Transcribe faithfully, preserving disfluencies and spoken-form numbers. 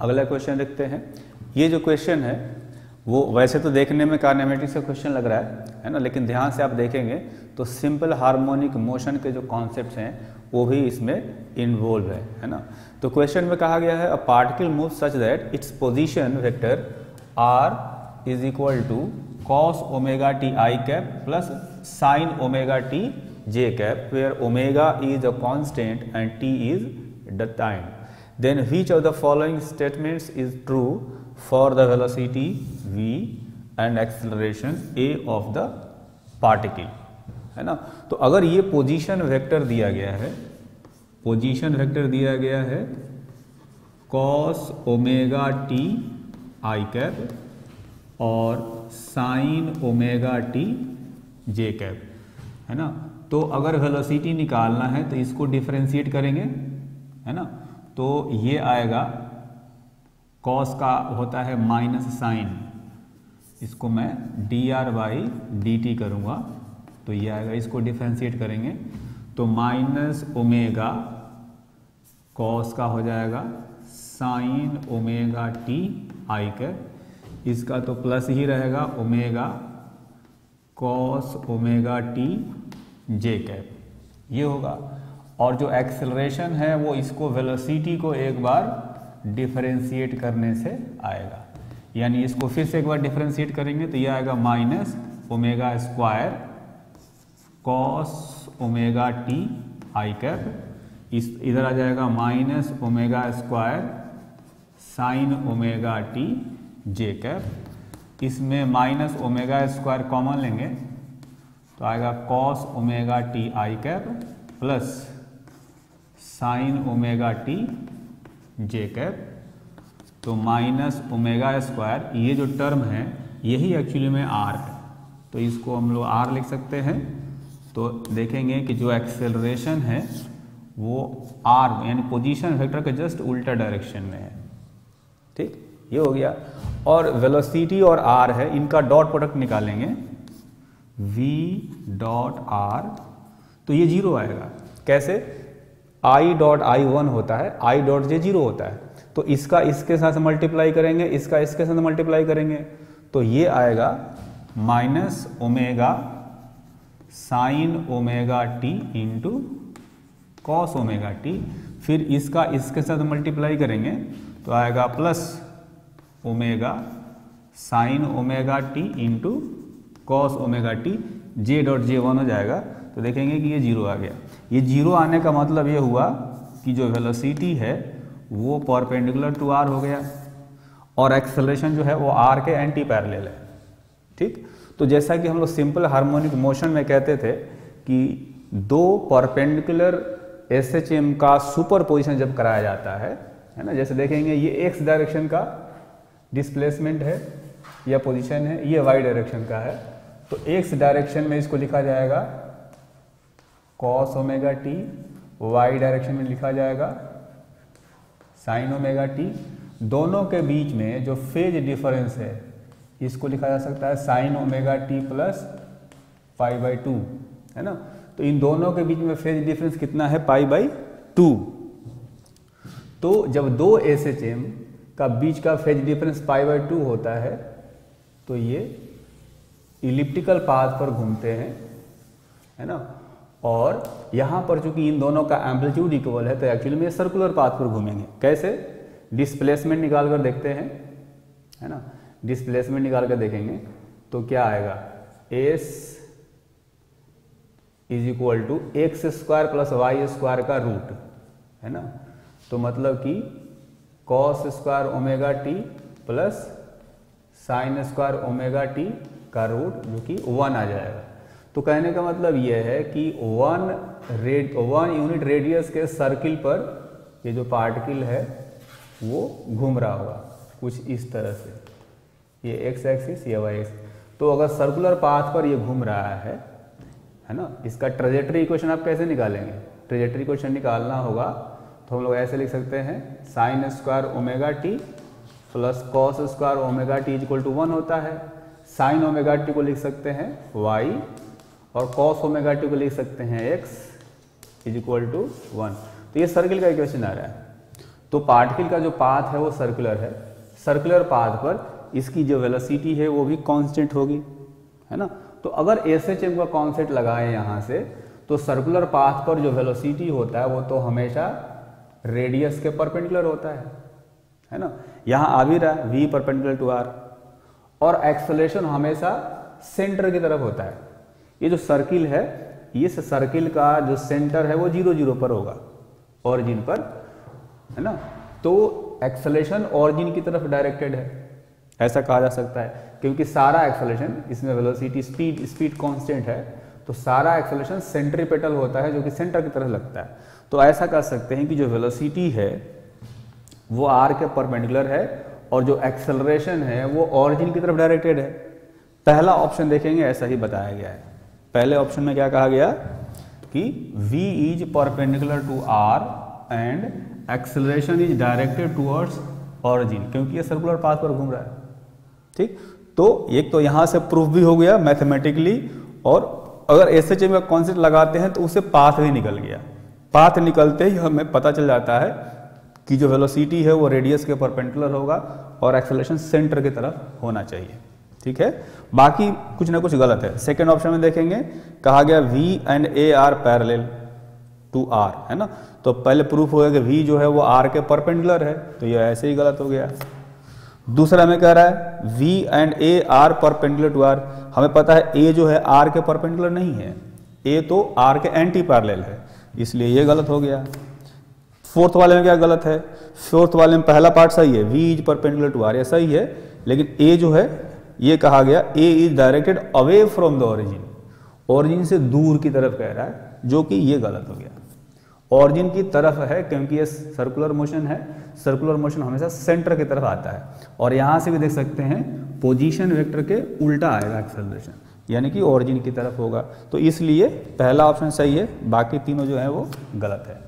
अगला क्वेश्चन देखते हैं। ये जो क्वेश्चन है वो वैसे तो देखने में काइनेमेटिक्स का क्वेश्चन लग रहा है है ना, लेकिन ध्यान से आप देखेंगे तो सिंपल हार्मोनिक मोशन के जो कॉन्सेप्ट्स हैं वो भी इसमें इन्वॉल्व है है ना। तो क्वेश्चन में कहा गया है a particle move such that its position vector r is equal to cos omega t i cap plus sine omega t j cap, where omega is a constant and t is the time. Then which of the following statements is true for the velocity v and acceleration a of the particle, है ना। तो अगर ये position vector दिया गया है, position vector दिया गया है cos omega t i cap और sine omega t j cap, है ना। तो अगर वेलोसिटी निकालना है तो इसको डिफरेंशिएट करेंगे, है ना। तो ये आएगा कॉस का होता है माइनस साइन, इसको मैं d r by d t करूँगा तो ये आएगा, इसको डिफरेंशिएट करेंगे तो माइनस ओमेगा कॉस का हो जाएगा sine omega t i cap, इसका तो प्लस ही रहेगा omega cos omega t j cap, ये होगा। और जो एक्सेलरेशन है वो इसको वेलोसिटी को एक बार डिफरेंशिएट करने से आएगा, यानी इसको फिर से एक बार डिफरेंशिएट करेंगे तो ये आएगा minus omega square cos omega t i cap, इस इधर आ जाएगा minus omega square sine omega t j cap. इसमें माइनस ओमेगा स्क्वायर कॉमन लेंगे तो आएगा cos omega t i cap plus sine omega t j cap, तो minus omega square, ये जो टर्म है यही एक्चुअली में आर है, तो इसको हम लोग आर लिख सकते हैं। तो देखेंगे कि जो एक्सेलरेशन है वो आर यानी पोजीशन वेक्टर के जस्ट उल्टा डायरेक्शन में है, ठीक, ये हो गया। और वेलोसिटी और आर है, इनका डॉट प्रोडक्ट निकालेंगे v डॉट आर, तो ये जीरो आएगा। कैसे? i डॉट आई वन होता है, i डॉट जे जीरो होता है, तो इसका इसके साथ मल्टीप्लाई करेंगे, इसका इसके साथ मल्टीप्लाई करेंगे तो ये आएगा minus omega sine omega t into cos omega t, फिर इसका इसके साथ मल्टीप्लाई करेंगे तो आएगा plus omega sine omega t into cos omega t, j dot j one हो जाएगा। तो देखेंगे कि ये जीरो आ गया। ये जीरो आने का मतलब ये हुआ कि जो वेलोसिटी है वो परपेंडिकुलर टू आर हो गया और एक्सेलरेशन जो है वो आर के एंटी पैरेलल है, ठीक। तो जैसा कि हम लोग सिंपल हार्मोनिक मोशन में कहते थे कि दो परपेंडिकुलर एस एच एम का सुपर पोजिशन जब कराया जाता है, है ना, जैसे देखेंगे ये एक्स डायरेक्शन का डिस्प्लेसमेंट है या पोजीशन है, ये वाई डायरेक्शन का है, तो एक्स डायरेक्शन में इसको लिखा जाएगा cos omega t, y direction में लिखा जाएगा साइन ओमेगा टी। दोनों के बीच में जो फेज डिफरेंस है इसको लिखा जा सकता है sine omega t plus pi by two, है ना। तो इन दोनों के बीच में फेज डिफरेंस कितना है? Pi by two. तो जब दो एस एच एम का बीच का phase difference pi by two होता है तो ये इलिप्टिकल पाथ पर घूमते हैं, है ना। और यहाँ पर चूंकि इन दोनों का एम्पलीट्यूड इक्वल है तो एक्चुअली में सर्कुलर पाथ पर घूमेंगे। कैसे? डिस्प्लेसमेंट निकाल कर देखते हैं, है ना। डिस्प्लेसमेंट निकाल कर देखेंगे तो क्या आएगा? S is equal to x square plus y square का रूट, है ना। तो मतलब कि cos square omega t plus sine square omega t का रूट जो कि वन आ जाएगा। तो कहने का मतलब यह है कि one red one unit radius के सर्किल पर ये जो पार्टिकल है वो घूम रहा होगा कुछ इस तरह से, ये एक्स एक्सिस ये वाई एक्सिस। तो अगर सर्कुलर पाथ पर ये घूम रहा है, है ना, इसका ट्रेजेक्टरी इक्वेशन आप कैसे निकालेंगे? ट्रेजेक्टरी इक्वेशन निकालना होगा तो हम लोग ऐसे लिख सकते हैं sine square omega t plus cos square omega t equal to one होता है। साइन ओमेगा टी को लिख सकते हैं वाई और कॉस ओमेगा टी को लिख सकते हैं x is equal to one. तो ये सर्किल का इक्वेशन आ रहा है। तो पार्टिकल का जो पाथ है वो सर्कुलर है, सर्कुलर पाथ पर इसकी जो वेलोसिटी है वो भी कांस्टेंट होगी, है ना। तो अगर एस एच एम का कॉन्सेप्ट लगाएं यहाँ से, तो सर्कुलर पाथ पर जो वेलोसिटी होता है वो तो हमेशा रेडियस के परपेंडिकुलर होता है, है ना। यहाँ आ भी रहा है v परपेंडिकुलर टू आर, और एक्सेलरेशन हमेशा सेंटर की तरफ होता है। ये जो सर्किल है, इस सर्किल का जो सेंटर है वो जीरो जीरो पर होगा, ऑरिजिन पर, है ना। तो एक्सेलरेशन ऑरिजिन की तरफ डायरेक्टेड है, ऐसा कहा जा सकता है, क्योंकि सारा एक्सेलरेशन, इसमें वेलोसिटी स्पीड स्पीड कांस्टेंट है, तो सारा एक्सेलरेशन सेंट्रीपेटल होता है जो कि सेंटर की तरफ लगता है। तो ऐसा कह सकते हैं कि जो वेलोसिटी है वो आर के परपेंडिकुलर है और जो एक्सेलरेशन है वो ऑरिजिन की तरफ डायरेक्टेड है। पहला ऑप्शन देखेंगे ऐसा ही बताया गया है। पहले ऑप्शन में क्या कहा गया कि v is perpendicular to r and acceleration is directed towards origin, क्योंकि ये सर्कुलर पाथ पर घूम रहा है, ठीक। तो एक तो यहां से प्रूफ भी हो गया मैथमेटिकली, और अगर एस एच एम का कॉन्सेप्ट लगाते हैं तो उससे पाथ भी निकल गया। पाथ निकलते ही हमें पता चल जाता है कि जो वेलोसिटी है वो रेडियस के परपेंडिकुलर होगा और एक्सेलरेशन सेंटर की तरफ होना चाहिए, ठीक है। बाकी कुछ ना कुछ गलत है। सेकेंड ऑप्शन में देखेंगे, कहा गया v and a are parallel to r, है ना। तो पहले प्रूफ हो गया कि v जो है वो r के परपेंडिकुलर है, तो ये ऐसे ही गलत हो गया। दूसरा में कह रहा है v and a are perpendicular to r, हमें पता है a जो है r के परपेंडिकुलर नहीं है, a तो r के एंटी पैरेलल है, इसलिए ये गलत हो गया। फोर्थ वाले में क्या गलत है? फोर्थ वाले में पहला पार्ट सही है, v is perpendicular to r, ये सही है, लेकिन a जो है ये कहा गया a is directed away from the origin, origin से दूर की तरफ कह रहा है, जो कि ये गलत हो गया। ऑरिजिन की तरफ है क्योंकि ये सर्कुलर मोशन है, सर्कुलर मोशन हमेशा सेंटर की तरफ आता है, और यहाँ से भी देख सकते हैं पोजीशन वेक्टर के उल्टा आएगा एक्सेलरेशन, यानी कि ऑरिजिन की तरफ होगा। तो इसलिए पहला ऑप्शन सही है, बाकी तीनों जो है वो गलत है।